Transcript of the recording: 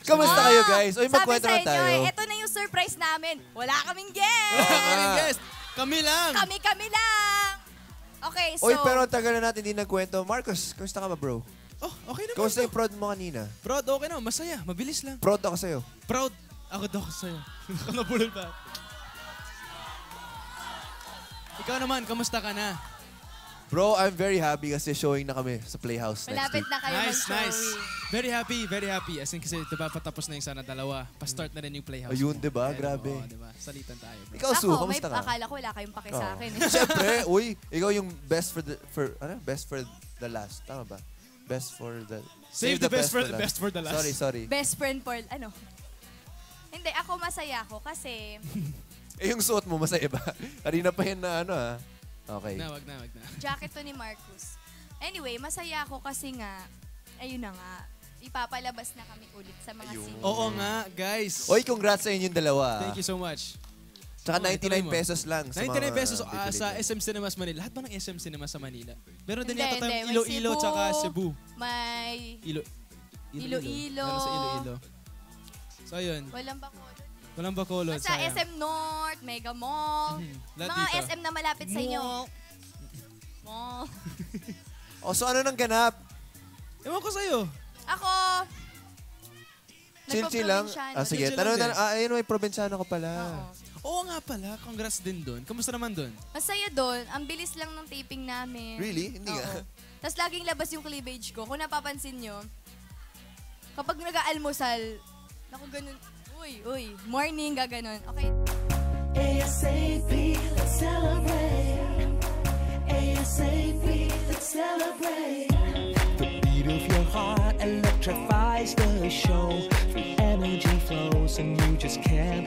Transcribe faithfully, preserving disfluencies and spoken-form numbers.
Kamusta kayo, guys? Uy, magkwento na tayo. Sabi sa inyo, ito na yung surprise namin. Wala kaming guest. Wala kaming guest. Kami lang. Kami-kami lang. Okay, so... Uy, pero tagal na natin hindi nagkwento. Marcos, kamusta ka ba, bro? Oh, okay naman. Kamusta yung prod mo kanina? Proud, okay naman. Masaya. Mabilis lang. Proud ako sa'yo. Proud. Ako daw ako sa'yo. Nakapulol pa. Ikaw naman, kamusta ka na? Bro, I'm very happy kasi showing na kami sa Playhouse next Malapit week. na kayo Nice, mag-showing. nice. Very happy, very happy. As in kasi diba patapos na yung sana dalawa. Pa-start na rin yung Playhouse. Ayun, diba? Ayun, Grabe. Oo, diba? Salitan tayo. Bro. Ikaw, Su, Ako, may kamusta ka? akala ko wala kayong pake sa Oo. akin. Eh. Siyempre, uy, ikaw yung best for the, for, ano? Best for the last. Tama ba? Best for the... Save the best for the best for the last. Sorry, sorry. Best friend for... Ano? Hindi, ako masaya ako kasi... Eh, yung suot mo, masaya ba? Kanina pa yun na ano, ha? Okay. Na, wag na, wag na. Jacket to ni Marcus. Anyway, masaya ako kasi nga, ayun na nga, ipapalabas na kami ulit sa mga Ayun. scene. Oo nga, guys. Oy, congrats sa inyong dalawa. Thank you so much. Tsaka Oh, ninety-nine ituloy mo. pesos lang. Sa ninety-nine mga pesos ah, bibili sa niyo. S M Cinemas Manila. Lahat ba ng S M Cinemas sa Manila? Meron din Hindi, yata hindi. tayong May Iloilo Cebu, tsaka Cebu. May Ilo Iloilo. Meron sa Iloilo. So, ayun. walang bacolod. Walang bacolod. Sa S M North, Mega Mall, Mhm. Lahat mga dito. S M na malapit sa inyo. Mall. O, so ano nang ganap? Ewan ko sa'yo. Ako, Chill-chill lang. nagpaprobinsyano. Ah, sige. Chill-chill Tanong lang na, din. ah, ayun, may probinsyano ka pala. Oo. Oo nga pala. Congrats din doon. Kamusta naman doon? Masaya doon. Ang bilis lang ng taping namin. Really? Hindi Oo. nga. Tapos laging labas yung cleavage ko. Kung napapansin nyo, kapag nag-aalmusal, naku ganun, uy, uy, morning, gaganon. Okay. ASAP, let's celebrate. ASAP, let's celebrate. The beat of your heart electrifies the show. Free energy flows and you just can't